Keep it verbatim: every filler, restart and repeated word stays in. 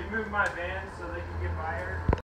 move my van so they can get by here?